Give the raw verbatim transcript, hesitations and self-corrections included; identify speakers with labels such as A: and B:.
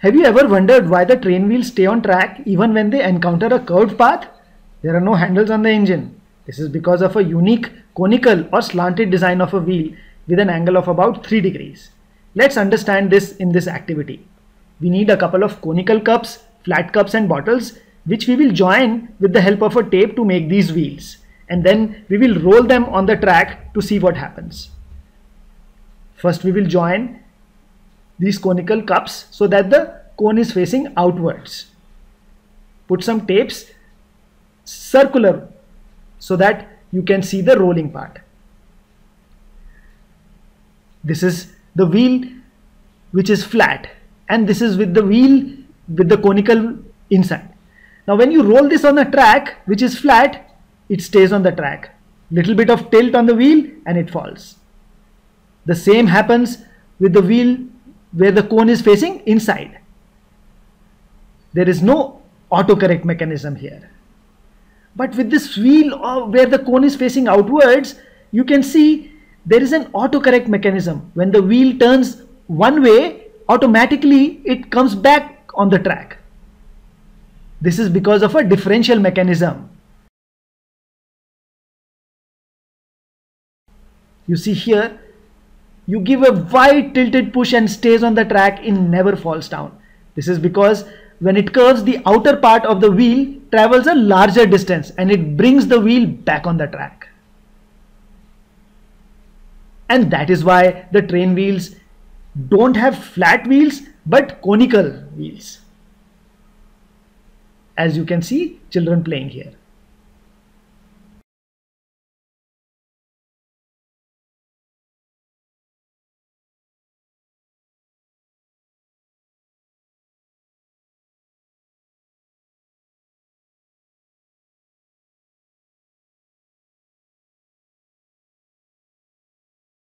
A: Have you ever wondered why the train wheels stay on track even when they encounter a curved path? There are no handles on the engine. This is because of a unique conical or slanted design of a wheel with an angle of about three degrees. Let's understand this in this activity. We need a couple of conical cups, flat cups and bottles, which we will join with the help of a tape to make these wheels. And then we will roll them on the track to see what happens. First we will join these conical cups so that the cone is facing outwards. Put some tapes circular so that you can see the rolling part. This is the wheel which is flat, and this is with the wheel with the conical inside. Now when you roll this on a track which is flat, it stays on the track. Little bit of tilt on the wheel and it falls. The same happens with the wheel where the cone is facing inside. There is no autocorrect mechanism here. But with this wheel where the cone is facing outwards, you can see there is an autocorrect mechanism. When the wheel turns one way, automatically it comes back on the track. This is because of a differential mechanism. You see here, you give a wide tilted push and stays on the track and never falls down. This is because when it curves, the outer part of the wheel travels a larger distance and it brings the wheel back on the track. And that is why the train wheels don't have flat wheels but conical wheels. As you can see, children playing here.